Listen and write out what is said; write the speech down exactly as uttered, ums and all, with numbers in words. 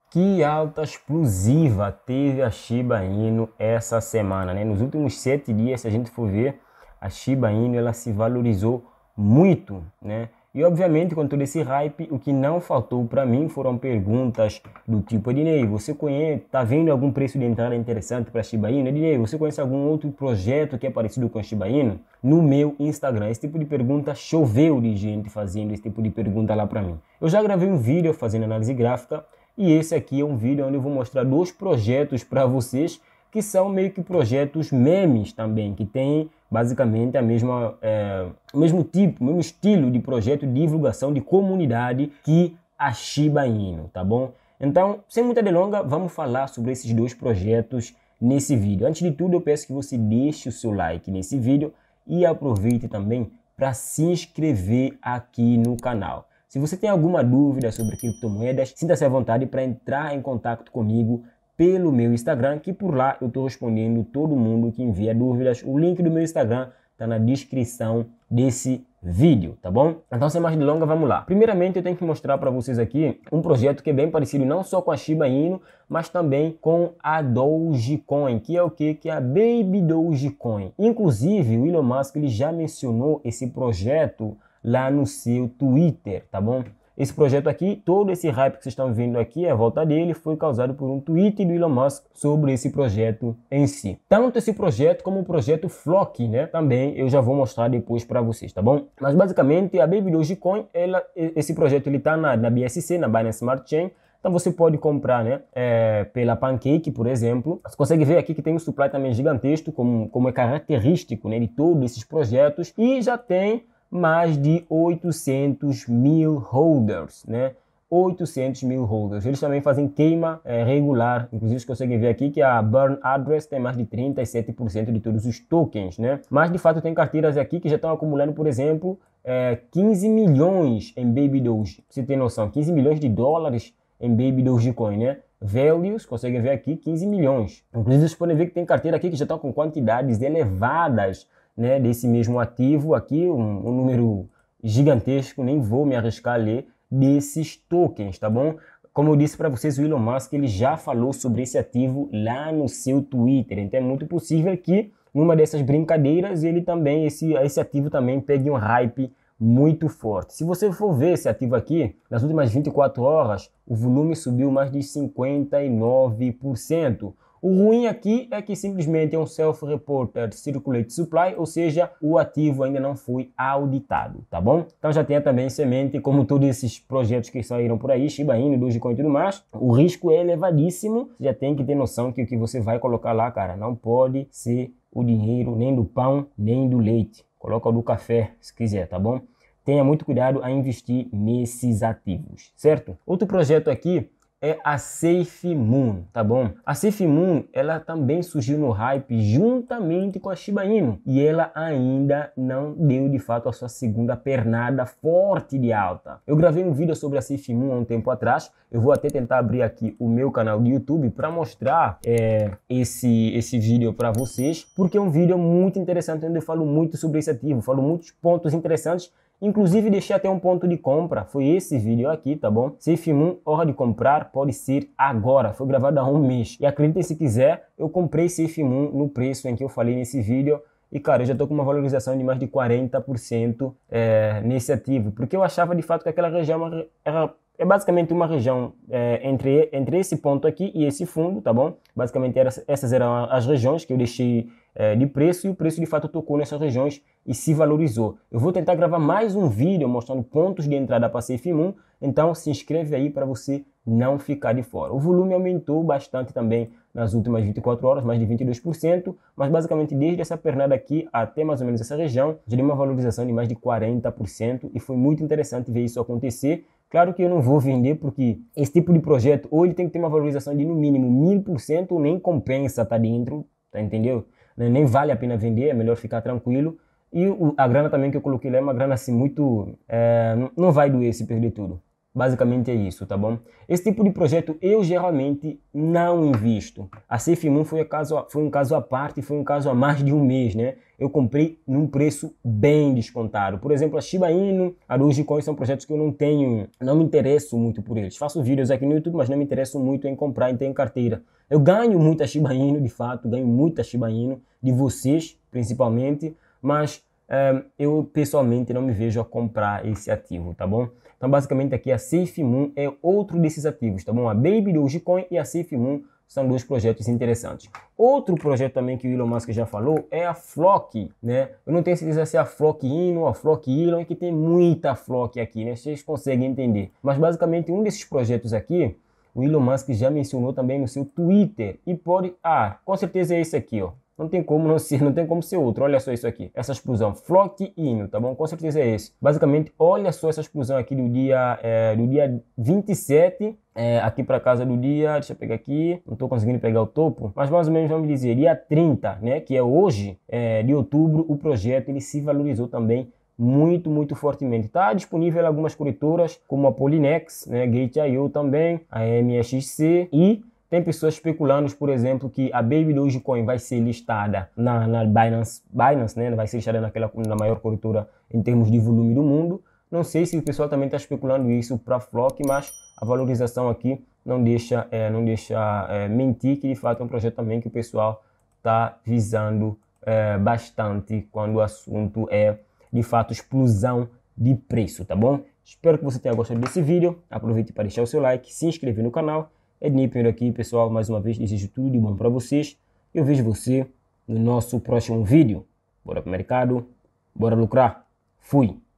Que alta explosiva teve a Shiba Inu essa semana, né? Nos últimos sete dias, se a gente for ver, a Shiba Inu ela se valorizou muito, né? E obviamente com todo esse hype, o que não faltou para mim foram perguntas do tipo: Ednei, você conhece, tá vendo algum preço de entrada interessante para Shiba Inu? Ednei, você conhece algum outro projeto que é parecido com a Shiba Inu? No meu Instagram, esse tipo de pergunta choveu de gente fazendo esse tipo de pergunta lá para mim. Eu já gravei um vídeo fazendo análise gráfica. E esse aqui é um vídeo onde eu vou mostrar dois projetos para vocês que são meio que projetos memes também, que tem basicamente a mesma, é, o mesmo tipo, o mesmo estilo de projeto de divulgação de comunidade que a Shiba Inu, tá bom? Então, sem muita delonga, vamos falar sobre esses dois projetos nesse vídeo. Antes de tudo, eu peço que você deixe o seu like nesse vídeo e aproveite também para se inscrever aqui no canal. Se você tem alguma dúvida sobre criptomoedas, sinta-se à vontade para entrar em contato comigo pelo meu Instagram, que por lá eu estou respondendo todo mundo que envia dúvidas. O link do meu Instagram está na descrição desse vídeo, tá bom? Então, sem mais delongas, vamos lá. Primeiramente, eu tenho que mostrar para vocês aqui um projeto que é bem parecido não só com a Shiba Inu, mas também com a Dogecoin, que é o que? Que é a Baby Dogecoin. Inclusive, o Elon Musk ele já mencionou esse projeto lá no seu Twitter, tá bom? Esse projeto aqui, todo esse hype que vocês estão vendo aqui, a volta dele, foi causado por um tweet do Elon Musk sobre esse projeto em si. Tanto esse projeto como o projeto Flock, né? Também eu já vou mostrar depois para vocês, tá bom? Mas basicamente a Baby Dogecoin, ela, esse projeto ele tá na, na B S C, na Binance Smart Chain. Então você pode comprar, né, é, pela Pancake, por exemplo. Você consegue ver aqui que tem um supply também gigantesco, como, como é característico, né, de todos esses projetos. E já tem mais de oitocentos mil holders, né? oitocentos mil holders. Eles também fazem queima é, regular. Inclusive, vocês conseguem ver aqui que a Burn Address tem mais de trinta e sete por cento de todos os tokens, né? Mas, de fato, tem carteiras aqui que já estão acumulando, por exemplo, é, quinze milhões em Baby Doge. Pra você ter noção, quinze milhões de dólares em Baby Dogecoin, né? Values, conseguem ver aqui, quinze milhões. Inclusive, vocês podem ver que tem carteira aqui que já estão com quantidades elevadas, né, desse mesmo ativo aqui, um, um número gigantesco, nem vou me arriscar a ler, desses tokens, tá bom? Como eu disse para vocês, o Elon Musk ele já falou sobre esse ativo lá no seu Twitter, então é muito possível que numa dessas brincadeiras ele também, esse, esse ativo também pegue um hype muito forte. Se você for ver esse ativo aqui, nas últimas vinte e quatro horas, o volume subiu mais de cinquenta e nove por cento. O ruim aqui é que simplesmente é um self-reported circulate supply, ou seja, o ativo ainda não foi auditado, tá bom? Então já tenha também semente, como todos esses projetos que saíram por aí, Shiba Inu, Dogecoin e tudo mais, o risco é elevadíssimo, já tem que ter noção que o que você vai colocar lá, cara, não pode ser o dinheiro nem do pão, nem do leite. Coloca do café, se quiser, tá bom? Tenha muito cuidado a investir nesses ativos, certo? Outro projeto aqui é a SafeMoon, tá bom? A SafeMoon, ela também surgiu no hype juntamente com a Shiba Inu e ela ainda não deu de fato a sua segunda pernada forte de alta. Eu gravei um vídeo sobre a SafeMoon há um tempo atrás, eu vou até tentar abrir aqui o meu canal de YouTube para mostrar é, esse, esse vídeo para vocês, porque é um vídeo muito interessante onde eu falo muito sobre esse ativo, falo muitos pontos interessantes. Inclusive deixei até um ponto de compra, foi esse vídeo aqui, tá bom? SafeMoon, hora de comprar, pode ser agora, foi gravado há um mês. E acreditem se quiser, eu comprei SafeMoon no preço em que eu falei nesse vídeo. E cara, eu já tô com uma valorização de mais de quarenta por cento é, nesse ativo. Porque eu achava de fato que aquela região era, é basicamente uma região é, entre, entre esse ponto aqui e esse fundo, tá bom? Basicamente era, essas eram as regiões que eu deixei é, de preço e o preço de fato tocou nessas regiões e se valorizou. Eu vou tentar gravar mais um vídeo mostrando pontos de entrada para SafeMoon, então se inscreve aí para você não ficar de fora. O volume aumentou bastante também nas últimas vinte e quatro horas, mais de vinte e dois por cento, mas basicamente desde essa pernada aqui até mais ou menos essa região, já deu uma valorização de mais de quarenta por cento e foi muito interessante ver isso acontecer. Claro que eu não vou vender porque esse tipo de projeto ou ele tem que ter uma valorização de no mínimo mil por cento ou nem compensa estar dentro, tá, entendeu? Nem vale a pena vender, é melhor ficar tranquilo. E a grana também que eu coloquei lá é uma grana assim muito... É, não vai doer se perder tudo. Basicamente é isso, tá bom? Esse tipo de projeto eu geralmente não invisto. A SafeMoon foi, foi um caso à parte, foi um caso há mais de um mês, né? Eu comprei num preço bem descontado. Por exemplo, a Shiba Inu, a Dogecoin são projetos que eu não tenho, não me interesso muito por eles. Faço vídeos aqui no YouTube, mas não me interesso muito em comprar e ter em carteira. Eu ganho muita Shiba Inu, de fato, ganho muita Shiba Inu, de vocês principalmente, mas é, eu pessoalmente não me vejo a comprar esse ativo, tá bom? Então basicamente aqui a SafeMoon é outro desses ativos, tá bom? A Baby Dogecoin e a SafeMoon são dois projetos interessantes. Outro projeto também que o Elon Musk já falou é a Flock, né? Eu não tenho certeza se é a Flock Inu ou a Flock Elon, que tem muita Flock aqui, né? Vocês conseguem entender. Mas basicamente um desses projetos aqui, o Elon Musk já mencionou também no seu Twitter e pode... Ah, com certeza é esse aqui, ó. Não tem como não ser, não tem como ser outro. Olha só isso aqui. Essa explosão. Flock Inu, tá bom? Com certeza é esse. Basicamente, olha só essa explosão aqui do dia, é, do dia vinte e sete, é, aqui para casa do dia, deixa eu pegar aqui, não tô conseguindo pegar o topo, mas mais ou menos vamos dizer, dia trinta, né, que é hoje, é, de outubro, o projeto ele se valorizou também muito, muito fortemente. Está disponível em algumas corretoras, como a Polinex, né, Gate ponto i o também, a M X C e... Tem pessoas especulando, por exemplo, que a Baby Dogecoin vai ser listada na, na Binance, Binance, né? Vai ser listada naquela, na maior corretora em termos de volume do mundo. Não sei se o pessoal também está especulando isso para a Flock, mas a valorização aqui não deixa, é, não deixa é, mentir que de fato é um projeto também que o pessoal está visando é, bastante quando o assunto é de fato explosão de preço, tá bom? Espero que você tenha gostado desse vídeo. Aproveite para deixar o seu like, se inscrever no canal. Ednei Pinheiro aqui, pessoal, mais uma vez desejo tudo de bom para vocês. Eu vejo você no nosso próximo vídeo. Bora pro mercado, bora lucrar. Fui!